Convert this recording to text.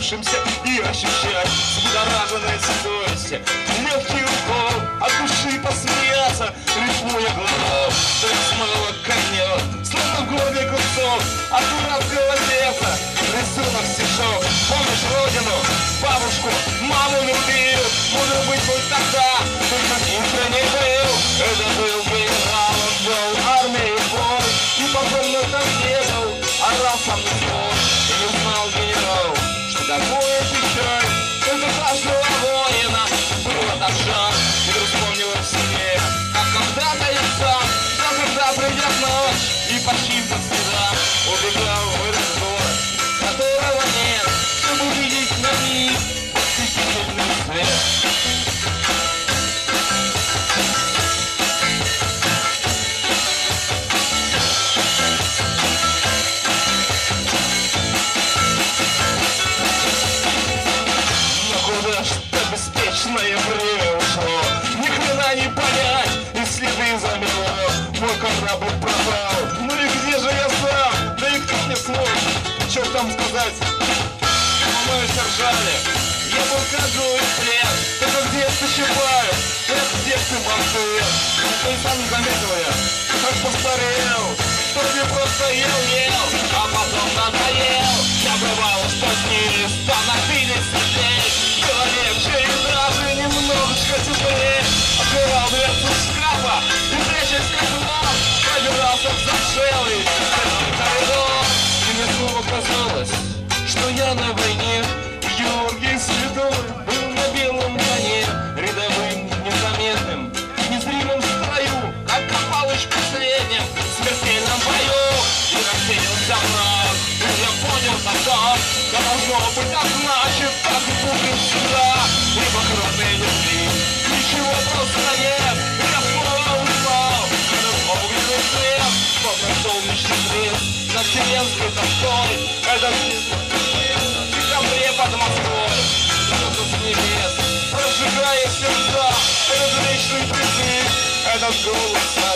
случившемся и ощущать взбудораженной совести. Легкий укол от души посмеяться, рифмуя глазом, то есть смыло конец, словно в голове кусок от дурацкого лета. Рисунок, стишок, помнишь родину, бабушку, маму любил. Может быть, хоть тогда, только искренне был. Это был генерал, он был армией бой, и покойно там бегал, орал сам на свой. И не знал генерал, что такое печаль. Только каждого воина было так жаль. И вдруг вспомнил в себе, как когда-то я сам, но когда придет ночь, и по чьим-то следам убегал в этот город, которого нет, чтобы увидеть на миг ослепительный свет. Беспечное время ушло, ни хрена не понять, и следы замело. Мой корабль пропал, ну и где же я сам? Да и кто мне смог, что там сказать? Мною сержали, я был как живой плен. Это где ты щипают, это где ты банкуешь. Ты сам не заметил я, как постарел. Что мне просто ел, а потом надоел. Я бывало, что с ними становились светлей. Было легче и даже немножечко теплее. Открывал дверцу шкафа и, прячась как мог, пробирался в замшелый коридор. И мне снова казалось, что я на войне. Георгий Святой был на белом коне, рядовым, незаметным, незримым в строю, как Копалыч в последнем смертельном бою. И рассеялся вновь, и я понял тогда, да должно быть, а значит, так и будет всегда. Ибо кроме любви ничего просто нет. Я снова узнал этот огненный свет, словно солнечный свет над вселенской тоской. Это в декабре под Москвой, что-то с небес, прожигая сердца, этот вечный призыв, этот голос